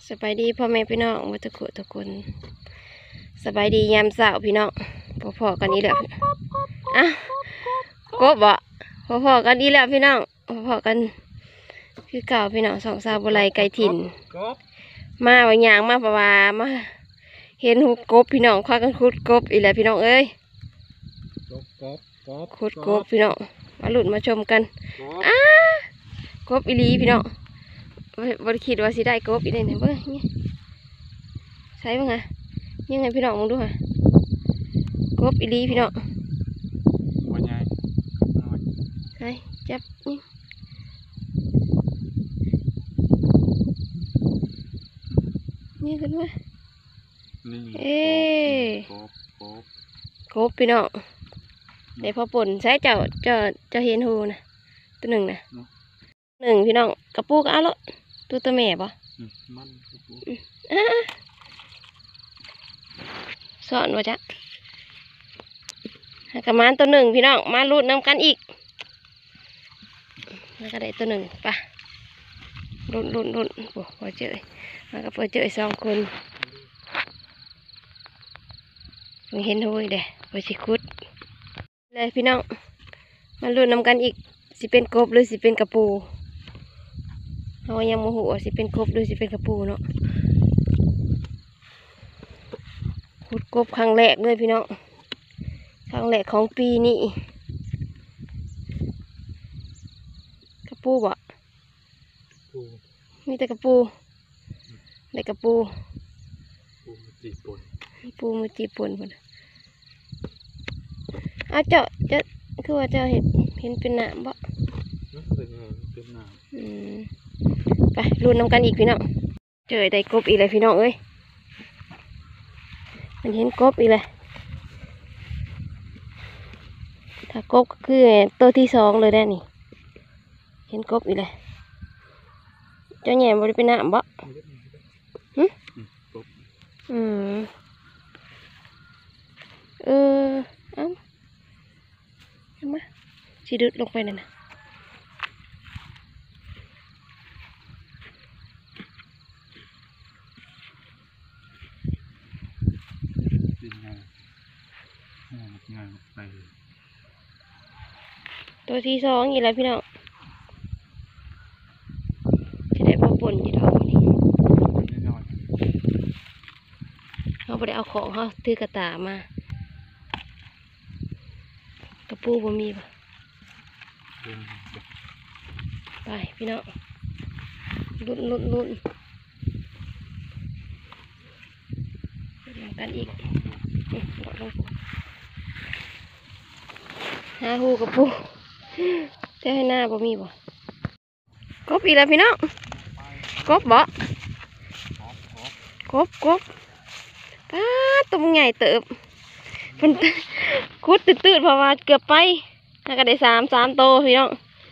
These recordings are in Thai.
สบายดีพ่อแม่พี่น้องวัตถุทุกคนสบายดียามเช้าพี่น้องพอๆกันนี้แหละอ่ะกบบ่พอๆกันนี้แหละพี่น้องพอๆกันคือเก่าพี่น้องสองสาวบุไรไก่ถิ่นมาวันยางมาประวามาเห็นหุบกบพี่น้องคว้ากันขุดกบอีกแล้วพี่น้องเอ้ยขุดกบพี่น้องมาหลุดมาชมกันอ้ากบอีลีพี่น้องบริคิดว่าสิได้กบอีได้เนี่ยเบ้ยใช่บ้างไงยังไงพี่น้องมองดูค่ะกบอีลีพี่น้องใช่จับนี่กันวะเอ๊กบพี่น้องในพอป่นใช้เจ้าเห็นหูนะตัวหนึ่งนะหนึ่งพี่น้องกระปูกเอาละตัวแม่ปะสอนว่าจ๊ะกระมานตัวหนึ่งพี่น้องมาลูดน้ำกันอีกแล้วก็ได้ตัวหนึ่งปะรุ่นโอ้พอเจอมาก็พอเจอสองคนไม่เห็นหูเด้พอสิคุดเลยพี่น้องมาลูดน้ำกันอีกสิเป็นกบหรือสิเป็นกระปูเรายังโมโหสิเป็นกบหรือสิเป็นกระปูเนาะขุดกบครั้งแรกเลยพี่น้องครั้งแรกของปีนี้กระปูบ่มีแต่กระปูได้กระปูปูมือจีปนหมดอ้าวเจ้าคือว่าเจ้าเห็นเป็นหนามบ่ไปรุนน้ำกันอีกพี่น้องเจอได้กบอีกเลยพี่น้องเอ้ยมันเห็นกบอีกเลยถ้ากบก็คือตัวที่สองเลยได้นี่เห็นกบอีกเลยเจ้าแง่บริเป็นหนามบ่เอ้าเห็นไหมชีดึกลงไปนั่นนะตัวที่สองอีกแล้วพี่น้องจะได้พอป่นอยู่ดอกนี่เขาไปเอาของเขาถือกระตามากระปูบ่มีป่ะไปพี่น้องลุ้นกันอีกหาหูกระปูจะให้หน้าบ่มีป่ะกบอีกแล้วพี่น้องกบบ่กบป้าตัวใหญ่เติบมันคุดตื่นเพราะว่าเกือบไปแล้วก็ได้สามโตพี่น้อง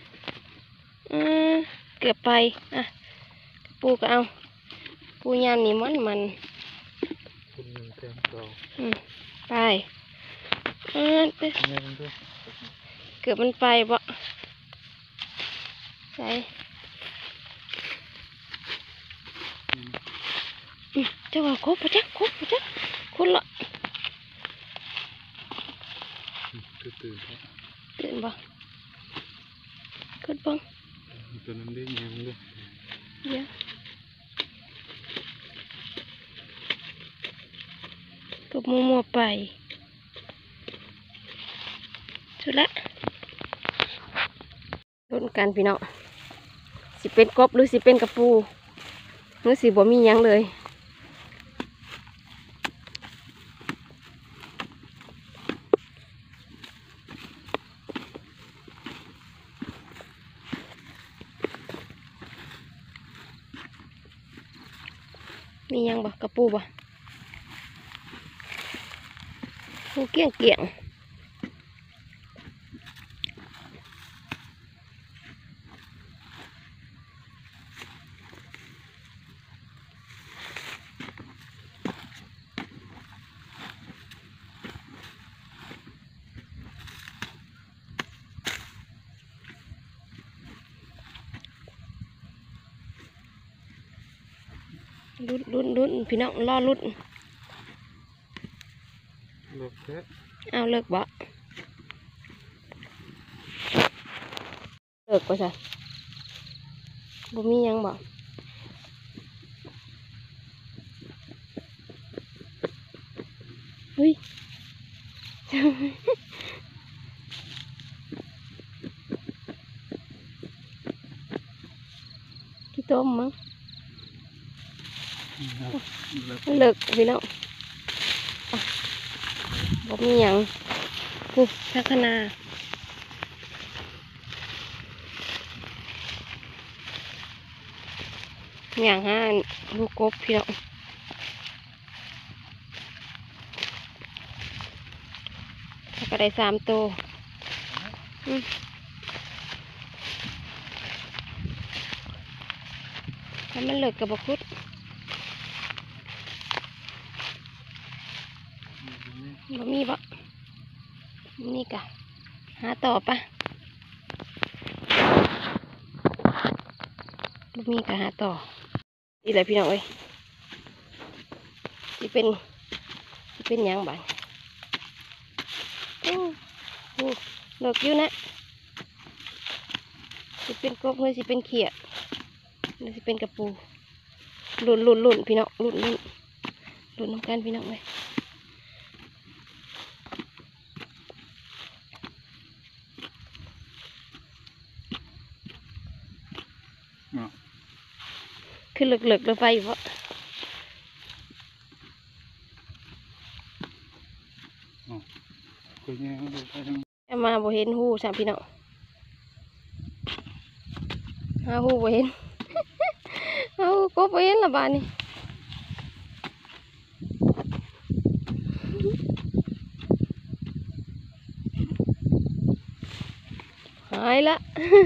เกือบไปอ่ะปูก็เอาปูยามนี่มันไปเกือบมันไปบ่ใช่เจ้าว่าครบปะจ๊ะคุณละตื่นบ่ขึ้นบ้างตัวนั้นได้ยังเลยเยอะกับมัวไปสุดละลุ้นกันพี่น้องสิเป็นกบหรือสิเป็นกระปูหรือสิบ่มียังเลยมียังบ่กระปูบ่ปูเกี่ยงลุ้นพี่น้องรอลุ้นเลิกแค่เอาเลิกบ่เลิกบ่จ้ะบ่มีหยังบ่เฮ้ย กี่ต้มมั้งมันเลิกพี่น้องอ่ะบ่มีหยังกูพัฒนาอย่างห้าลูกกบพี่น้องแล้วก็ได้3 ตัวถ้ามันเลิกกับบคุดบ่มีบ่มีกะหาต่อปะบ่มีกะหาต่อนี่แหละพี่น้องเอ้ยสิเป็นหยังบ้างโอ้เลิกอยู่นะสิเป็นกบหรือสิเป็นเขียดหรือสิเป็นกระปูลุ่นพี่น้องลุ่นน้ำกันพี่น้องเลยคือเลิกเราไปเพราะมาบ่เห็นหูสามพี่น้องหาหูบ่เห็น หาหูก็บ่เห็นละบาดนี้หายละ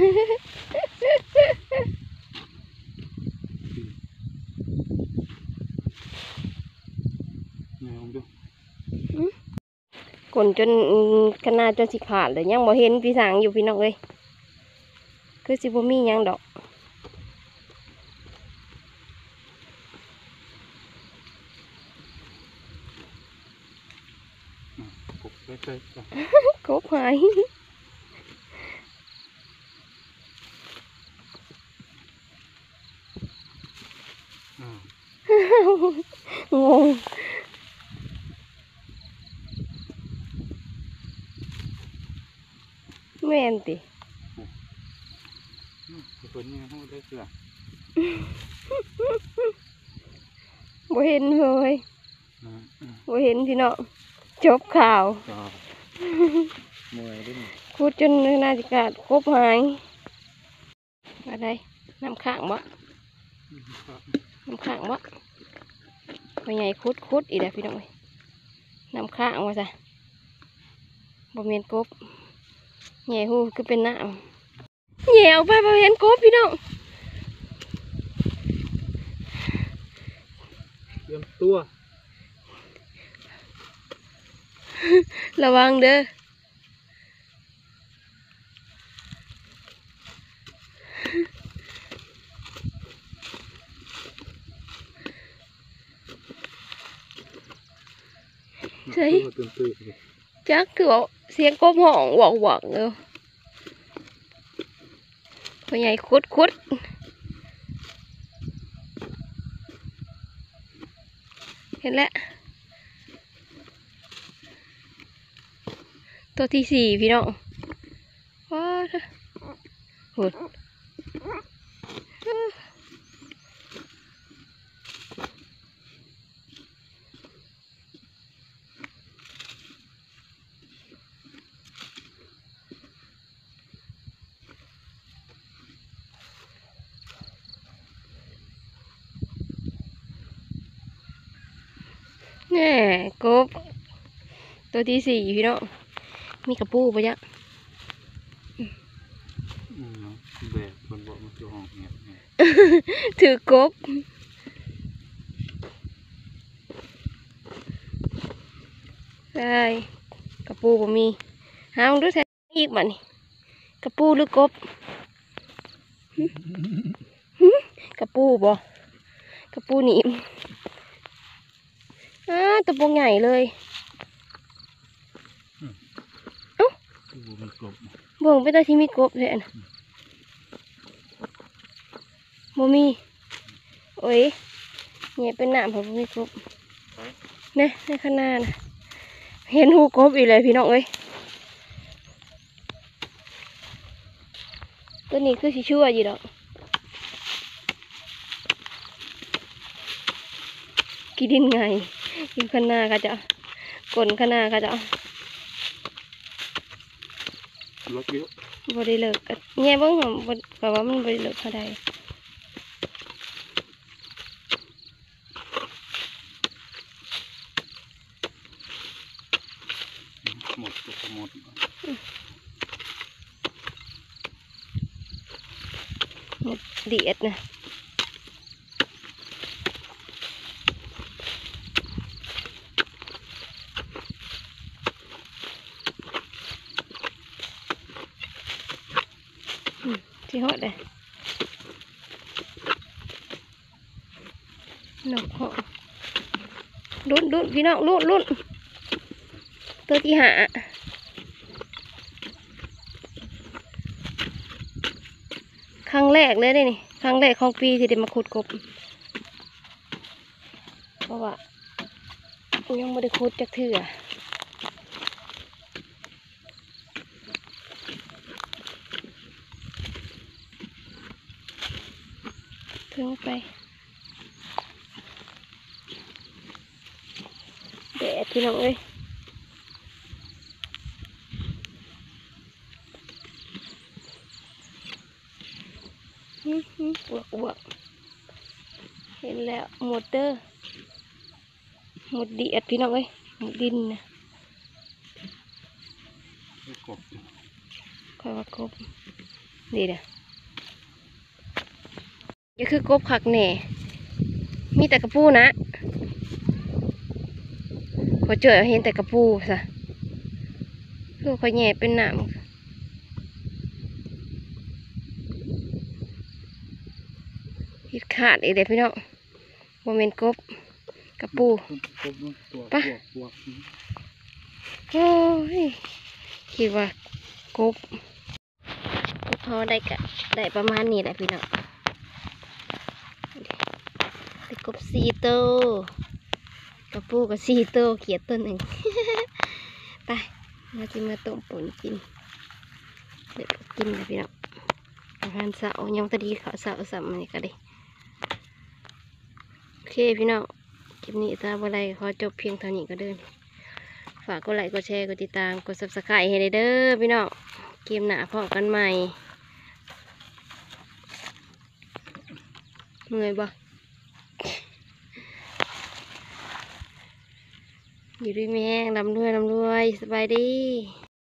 กลนจนขนาดจนสิขาดเลยยังบ่เห็นพี่สางอยู่พี่น้องเลยคือสิบ่มีหยังดอกกบหายงงแม่นติคนนี้เขาได้เกลือบ่เห็นเลยบ่เห็นพี่น้องจบข่าวพูดจนนาฬิกาครบหายอะไรน้ำข้างบ่น้ำข้างบ่พอใหญ่คุดอีกแล้วพี่น้องน้ำข้างว่าจ้ะบ่เมียนกบใหญ่หูคือเป็นน้ำแย่ออกไปบ่เห็นกบพี่น้องเตรียมตัวระวังเด้อใช่จักคือว่าเสียงกบห้องหวังเลยพอใหญ่คุดเห็นแล้วตัวที่4พี่น้องว้าวโหดแน่กบตัวที่4พี่น้องมีกระปูปะยะแบบคนบอกมันคือห้องเงียบถือกบได้กระปูบ่มีหาดูแท้อีกบัดนี้กระปูหรือกบกระปูบ่กระปูหนีบตัวโปงใหญ่เลยดูมีกบบ่งไปแต่ที่มีกบเลยนะบ่มีโอ้ยเนี่ยเป็นหนามของบ่มีกบเนี่ยในข้างหน้านะเห็นหูกบอีกเลยพี่น้องเอ้ยตัวนี้คือสิชั่วอยู่ดอกกินดินไงกินข้างหน้าก็จะกลนข้างหน้าก็จะรถเยอะบ่ได้เลิกกันแง่เบิ่งบ่ก็ว่ามันบ่ได้เลิกเท่าใดหมดก็หมดหมดเดียดนะที่ฮอดเลยนกเหาะลุ้นพี่น้องลุ้นตัวที่หาครั้งแรกเลยนี่ครั้งแรกของปีที่ได้มาขุดกบเพราะว่ายังไม่ได้ขุดจักเทื่อถึงไปแดดพี่น้องเอ้ยอ้วกเห็นแล้วหมดเด้อหมดเดียดพี่น้องเอ้ยหมดดินนะกบคอยว่ากบนี่เด้อนี่คือกบขักแหน่มีแต่กระปูนะพอเจอเห็นแต่กระปูซะคือคอยแหน่เป็นหนามหิดขาดอีกเด้อพี่น้องโมเมนกบกระปูกบตัวปวกโอ้ยคิดว่ากบพอได้กะได้ประมาณนี้แหละพี่น้องได้กบ4 ตัวกระปูก็4 ตัวเขียดตัวหนึ่ง ไปมากินมาต้มป่นกินเดี๋ยวกินนะพี่น้องอาหารเสาร์ยังตะดีข้าวเสาร์สัมมันนี่ก็ได้โอเคพี่น้องคลิปนี้ถ้าอะไรขอจบเพียงเท่านี้ก็เดินฝากกดไลค์กดแชร์กดติดตามกด Subscribe ให้ได้เด้อพี่น้องเกมหน้าพบกันใหม่เมื่อยบ่อยู่ด้วยแม่งลำด้วยสบายดี